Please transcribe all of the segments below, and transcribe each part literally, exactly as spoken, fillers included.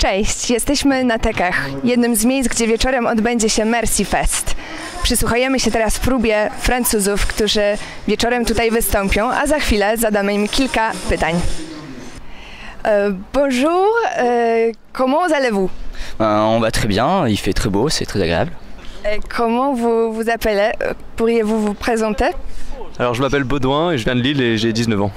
Cześć, jesteśmy na Tekach, jednym z miejsc, gdzie wieczorem odbędzie się Mercy Fest. Przysłuchajemy się teraz próbie Francuzów, którzy wieczorem tutaj wystąpią, a za chwilę zadamy im kilka pytań. Euh, bonjour, euh, comment allez-vous? Euh, on va très bien, il fait très beau, c'est très agréable. Et comment vous vous appelez? Pourriez-vous vous présenter? Alors je m'appelle Baudouin et je viens de Lille et j'ai dix-neuf ans.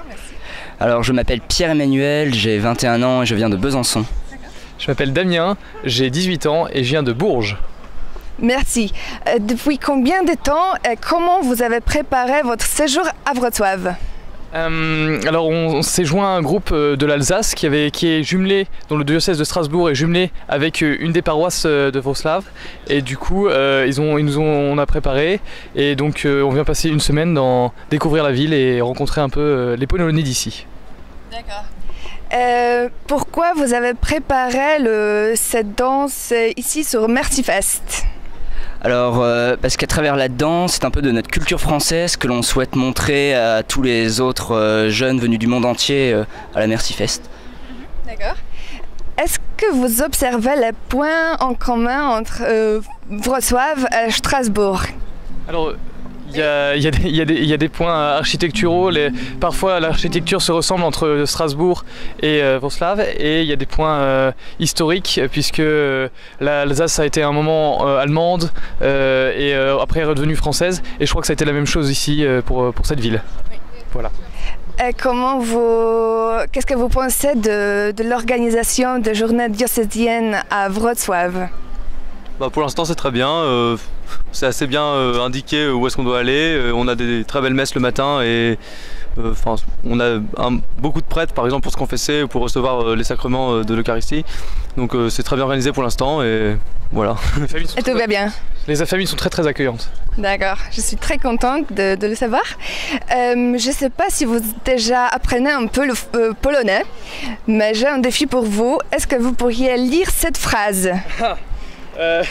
Alors je m'appelle Pierre-Emmanuel, j'ai vingt et un ans et je viens de Besançon. Je m'appelle Damien, j'ai dix-huit ans et je viens de Bourges. Merci. Euh, depuis combien de temps et comment vous avez préparé votre séjour à Wrocław? Euh, alors on, on s'est joint à un groupe de l'Alsace qui, avait, qui est jumelé, dont le diocèse de Strasbourg est jumelé avec une des paroisses de Wrocław. Et du coup euh, ils ont, ils nous ont, on a préparé et donc euh, on vient passer une semaine dans découvrir la ville et rencontrer un peu euh, les Polonais d'ici. D'accord. Euh, pourquoi vous avez préparé le, cette danse ici sur Mercy Fest? Alors euh, parce qu'à travers la danse, c'est un peu de notre culture française que l'on souhaite montrer à tous les autres euh, jeunes venus du monde entier euh, à la Mercy Fest. D'accord. Est-ce que vous observez les points en commun entre euh, Wrocław et Strasbourg? Alors, il y a, y, a y, a y a des points architecturaux, les, parfois l'architecture se ressemble entre Strasbourg et euh, Wrocław, et il y a des points euh, historiques puisque euh, l'Alsace a été à un moment euh, allemande euh, et euh, après est redevenue française, et je crois que ça a été la même chose ici euh, pour, pour cette ville. Oui. Voilà. Et comment vous, qu'est-ce que vous pensez de, de l'organisation de journées diocésaines à Wrocław? Bah pour l'instant c'est très bien, euh, c'est assez bien euh, indiqué où est-ce qu'on doit aller, euh, on a des très belles messes le matin et euh, on a un, beaucoup de prêtres par exemple pour se confesser ou pour recevoir euh, les sacrements euh, de l'Eucharistie, donc euh, c'est très bien organisé pour l'instant et voilà. Et tout va bien? Les familles sont très très accueillantes. D'accord, je suis très contente de, de le savoir. Euh, je ne sais pas si vous déjà apprenez un peu le euh, polonais, mais j'ai un défi pour vous. Est-ce que vous pourriez lire cette phrase? Euh...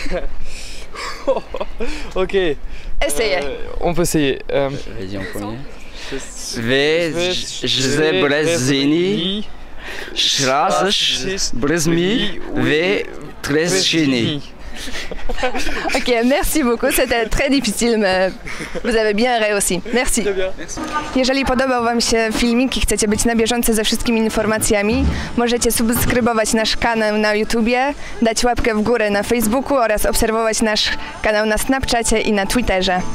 ok. Essayez. Euh, on peut essayer. Euh... Vas-y en premier. Sve Bolezini, Shras Brezmi, Ve Trezhini. Ok, merci beaucoup. C'était très difficile, mais vous avez bien réussi. Merci. Jeżeli podobał Wam się filmik i chcecie być na bieżąco ze wszystkimi informacjami, możecie subskrybować nasz kanał na YouTubie, dać łapkę w górę na Facebooku oraz obserwować nasz kanał na Snapchacie i na Twitterze.